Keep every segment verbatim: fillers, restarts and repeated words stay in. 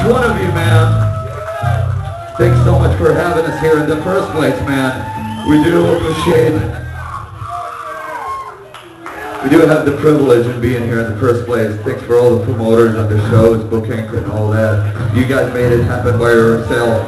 one of you, man. Thanks so much for having us here in the first place, man. We do appreciate We do have the privilege of being here in the first place. Thanks for all the promoters on the shows, booking and all that. You guys made it happen by yourself.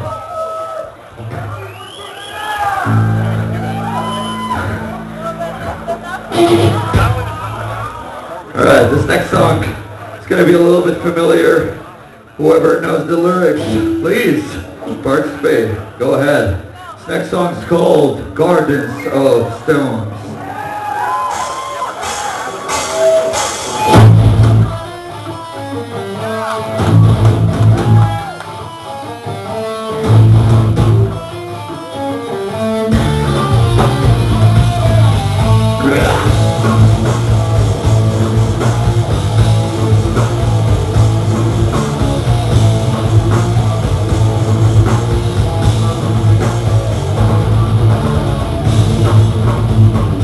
Alright, this next song is going to be a little bit familiar. Whoever knows the lyrics, please participate. Go ahead. This next song is called Gardens of Stones. We'll be right back.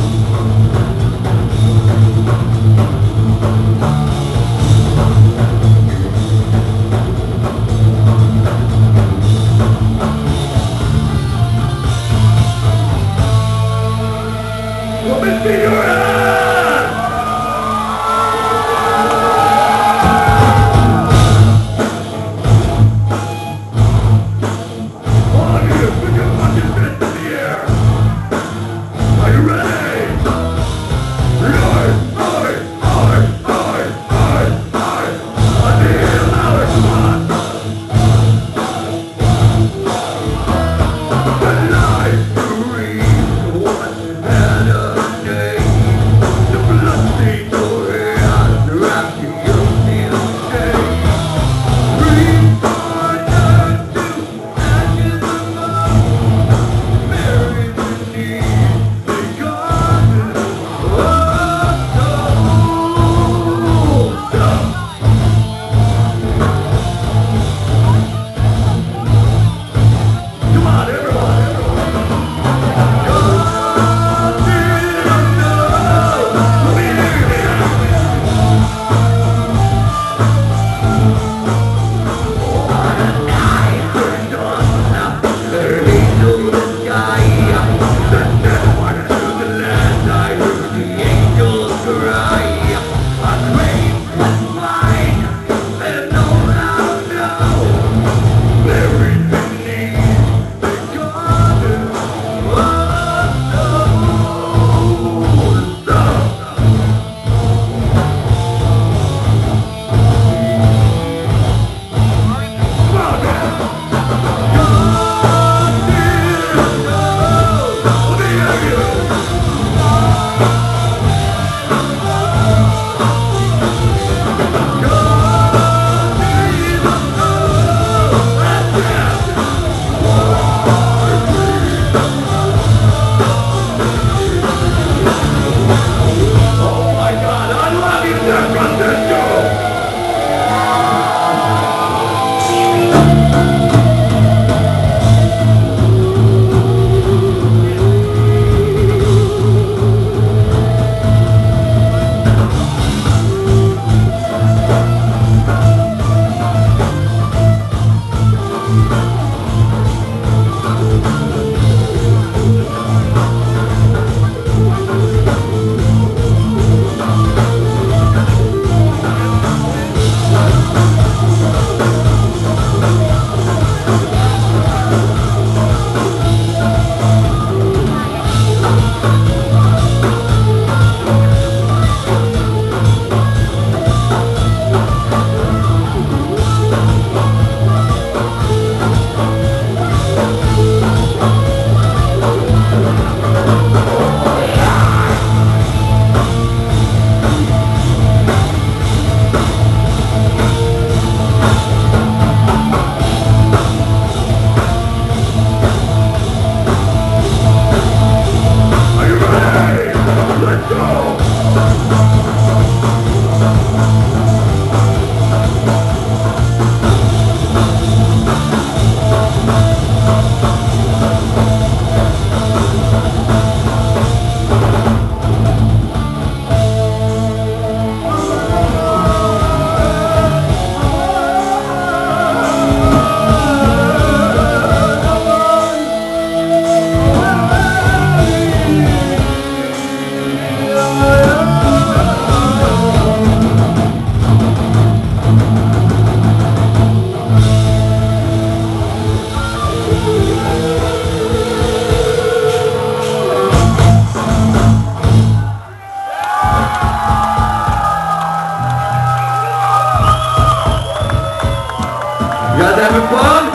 having fun?